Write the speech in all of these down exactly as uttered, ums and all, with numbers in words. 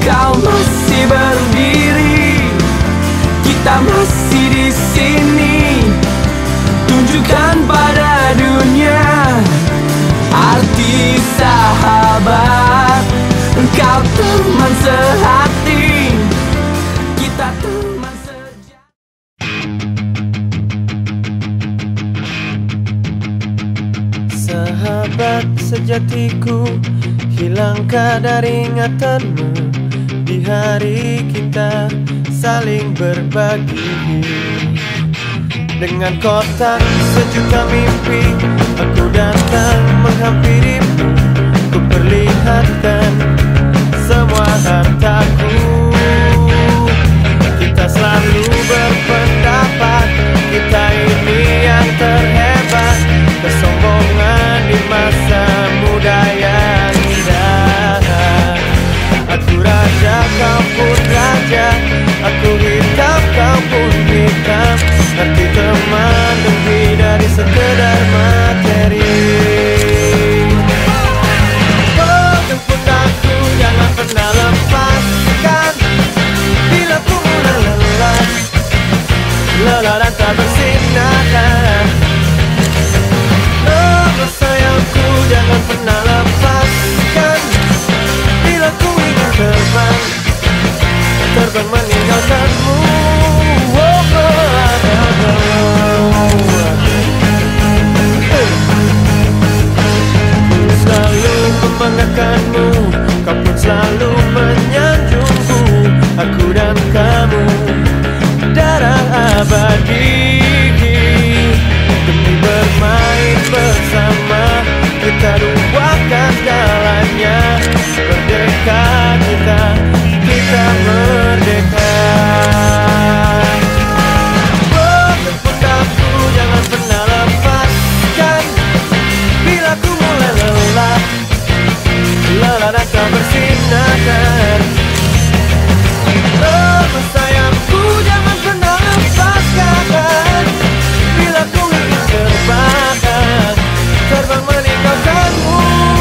Engkau masih berdiri, kita masih di sini. Tunjukkan pada dunia arti sahabat. Engkau teman sehati, kita teman sejati. Sahabat sejatiku, hilang kadar ingatanmu di hari kita saling berbagi. Dengan kotak sejuta mimpi, aku datang menghampirimu. Ku perlihatkan semua hartaku. Kita selalu berpendapat, kita ini yang terhebat. Kesombongan di masa muda yang indah. Aku raja, kau pun raja. Aku hitam, kau pun hitam. Arti teman lebih dari sekedar materi. Oh, jemput aku, jangan pernah lepaskan. Bila ku mulai lelah, lelah dan tak bersinar. Oh, sayangku, jangan pernah lepaskan. Bila ku ingin terbang, terbang meninggalkanmu. Oh, oh, oh, oh. Ku selalu membanggakanmu, kau pun selalu menyanjungku. Aku dan kamu darah abadi. Demi bermain bersama, kita lupakan segalanya. Merdeka kita, kita merdeka. Oh, jemput aku, jangan pernah lepaskan. Bila ku mulai lelah, lelah dan tak bersinar. Oh, sayangku, jangan pernah lepaskan. Bila ku ingin terbang, terbang meninggalkanmu.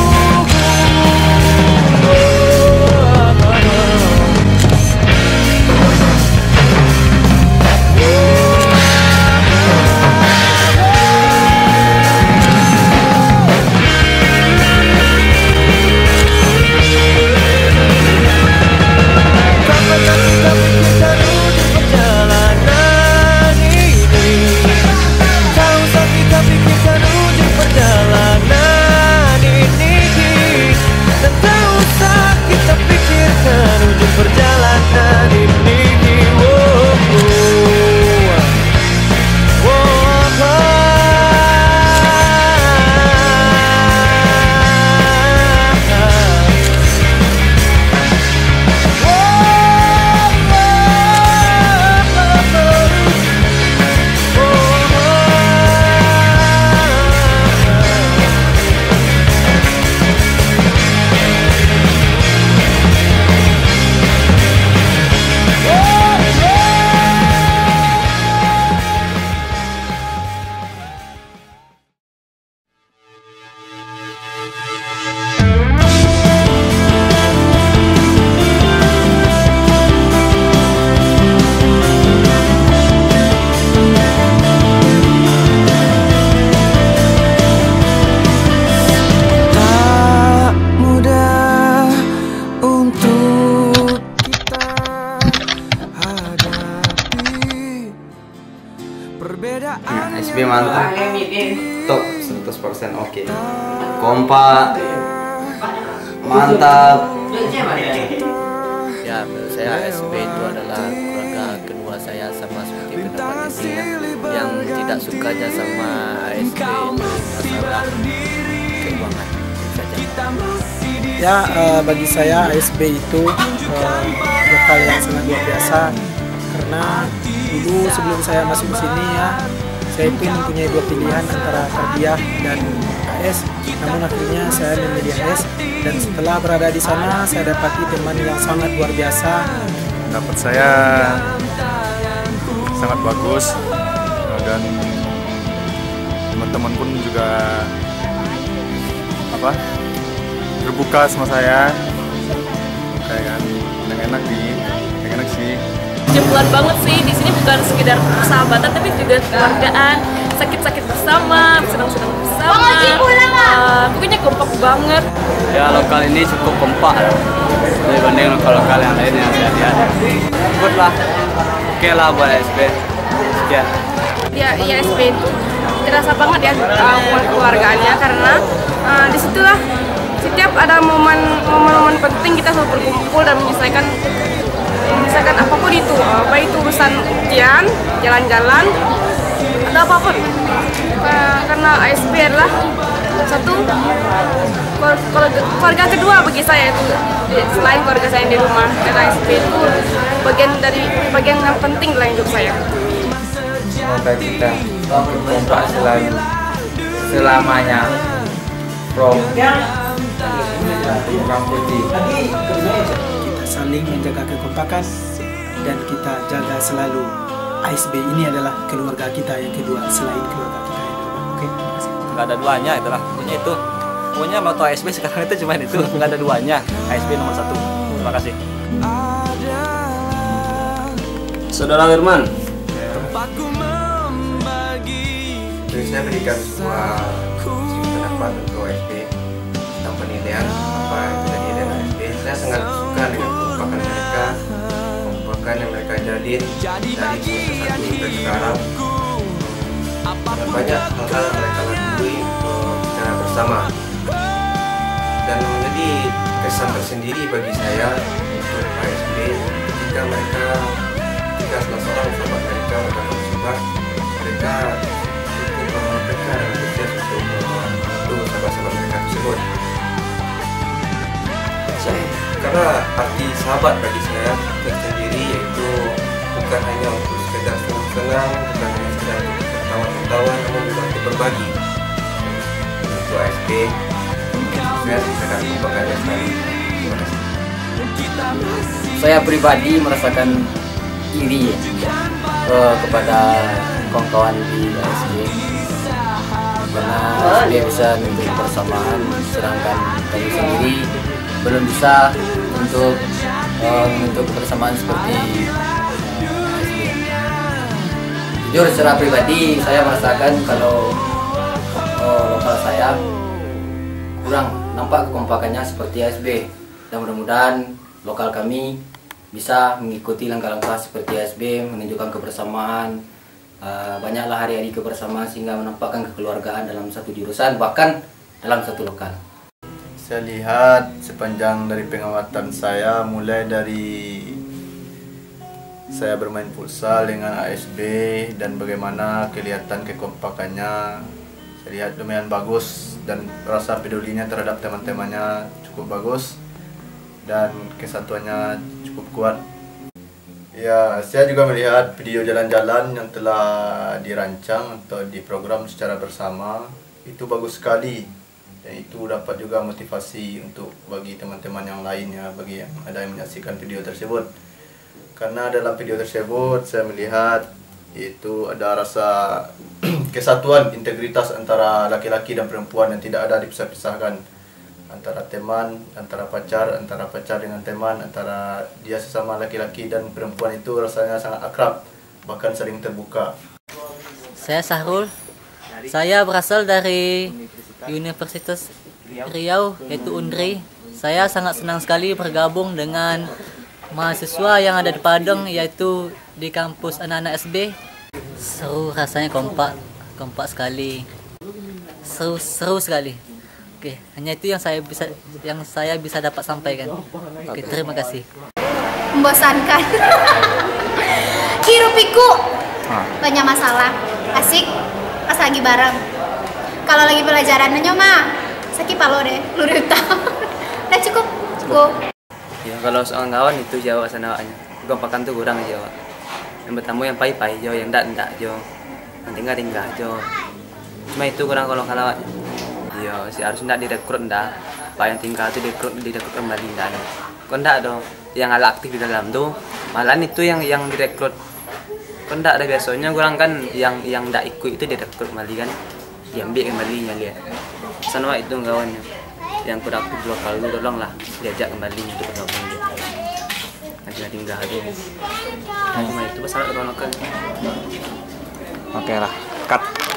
S B mantap, top seratus persen oke. Kompak, mantap. Ya, menurut saya S B itu adalah keluarga kedua saya, sama seperti pendapat ini ya. Yang tidak sukanya sama A S B itu masalah keuangan saja. Ya, uh, bagi saya A S B itu uh, lokal yang sangat luar biasa. Karena dulu sebelum saya masuk ke sini ya, saya itu mempunyai dua pilihan antara Tarbiyah dan A S. Namun akhirnya saya memilih A S, dan setelah berada di sana saya dapati teman yang sangat luar biasa. Pendapat saya sangat bagus, dan teman-teman pun juga apa terbuka sama saya, kayak dengan enak di enak sih. Jempuan banget sih, di sini bukan sekedar persahabatan tapi juga keluargaan, sakit-sakit bersama, senang-senang bersama. Uh, pokoknya kompak banget. Ya lokal ini cukup kompak lah dibanding lokal-lokal yang lain yang saya lihat. Good lah, oke lah buat A S B. Sekian. Ya, ya A S B itu terasa banget ya uh, keluargaannya karena uh, disitulah setiap ada momen-momen penting kita selalu berkumpul dan menyelesaikan menyelesaikan apapun itu, apa itu urusan ujian, jalan-jalan, atau apapun. Uh, karena A S B adalah satu keluarga kedua bagi saya itu selain keluarga saya yang di rumah. Dan A S B itu bagian dari bagian yang penting dalam hidup saya. Semoga kita kompak selalu selamanya from Orang Putih. Kita saling menjaga kekompakan dan kita jaga selalu A S B ini adalah keluarga kita yang kedua selain keluarga kita yang kedua. Oke, terima kasih. Nggak ada duanya itulah, pokoknya itu. Pokoknya moto A S B sekarang itu cuma itu, nggak ada duanya. A S B nomor satu. Terima kasih. Saudara Firman. Jadi saya berikan sebuah pendapat untuk A S B tentang penilaian apa yang tadi dari A S B. Saya sangat suka dengan kekompakan mereka, kekompakan yang mereka jalin dari semester satu sampai sekarang. Dan banyak hal-hal yang mereka lalui uh, secara bersama dan menjadi kesan tersendiri bagi saya untuk A S B ketika mereka ketika salah seorang sahabat mereka berkata musibah, mereka cukup mereka dan antusias untuk membantu sahabat-sahabat mereka tersebut. Karena arti sahabat bagi saya tersendiri yaitu bukan hanya untuk sekedar senang-senang, bukan hanya sekedar untuk tertawa-tertawa, namun juga untuk berbagi. Untuk A S B, saya akan membanggakan sekali. Terima kasih. Saya pribadi merasakan iri uh, kepada kawan-kawan di A S B karena A S B bisa untuk kebersamaan, sedangkan kami sendiri belum bisa untuk uh, untuk kebersamaan seperti uh, A S B. Jujur secara pribadi saya merasakan kalau uh, lokal saya kurang nampak kekompakannya seperti A S B, dan mudah-mudahan lokal kami bisa mengikuti langkah-langkah seperti A S B, menunjukkan kebersamaan, uh, banyaklah hari-hari kebersamaan sehingga menampakkan kekeluargaan dalam satu jurusan, bahkan dalam satu lokal. Saya lihat sepanjang dari pengamatan saya, mulai dari saya bermain futsal dengan A S B dan bagaimana kelihatan kekompakannya, saya lihat lumayan bagus dan rasa pedulinya terhadap teman-temannya cukup bagus dan kesatuannya cukup kuat. Ya, saya juga melihat video jalan-jalan yang telah dirancang atau diprogram secara bersama, itu bagus sekali. Dan itu dapat juga motivasi untuk bagi teman-teman yang lainnya, bagi yang ada yang menyaksikan video tersebut. Karena dalam video tersebut saya melihat itu ada rasa kesatuan, integritas antara laki-laki dan perempuan yang tidak ada dipisah-pisahkan, antara teman, antara pacar, antara pacar dengan teman, antara dia sesama laki-laki dan perempuan itu rasanya sangat akrab, bahkan saling terbuka. Saya Sahrul, saya berasal dari Universitas Riau, yaitu U N R I. Saya sangat senang sekali bergabung dengan mahasiswa yang ada di Padang, yaitu di kampus anak-anak S B. Seru, rasanya kompak, kompak sekali. Seru, seru sekali. Oke, hanya itu yang saya bisa yang saya bisa dapat sampaikan. Oke, terima kasih. Membosankan. Hirup pikuk. Banyak masalah. Asik pas lagi bareng. Kalau lagi pelajaran nanya mah sakit palo deh, luruta. Udah cukup. Go. Ya, kalau soal kawan itu Jawa sana awaknya. Kekompakan tuh kurang Jawa. Yang bertamu yang pai-pai Jo, yang ndak-ndak Jo. Yang tinggal-tinggal Jo. Cuma itu kurang kalau kalau awaknya. Iya, si harus ndak direkrut ndak. Pak yang tinggal tuh direkrut direkrut kembali ndak. Kok ndak dong. Yang ala aktif di dalam tuh malahan itu yang yang direkrut. Kok ndak ada biasanya kurang kan yang yang ndak ikut itu direkrut kembali kan. Diambil kembali ya lihat. Sana itu kawannya yang kurang aktif lokal itu tolonglah diajak kembali untuk bergabung. jadi nggak ada. Nah, itu masalah penolakan. Oke lah, cut.